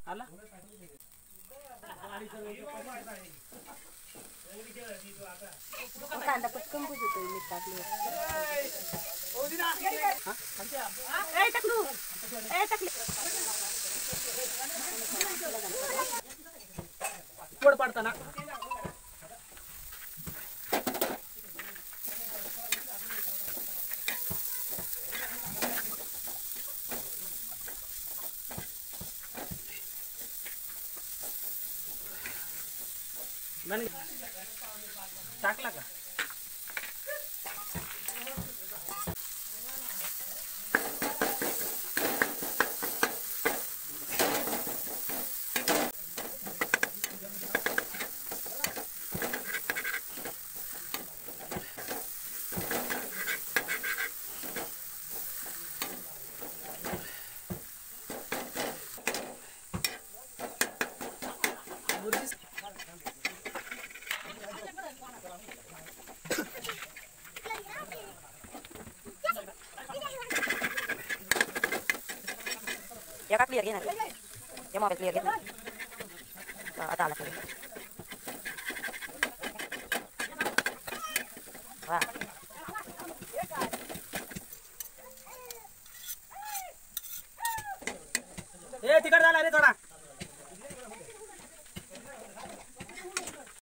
आला कांदा पटकन बुजतोय मी टाकले ए टाकलू ए टाकले पोड पडताना टाकला का ya clear gini ya mau clear gitu ada alat ini wah तिकड झाला रे थोडा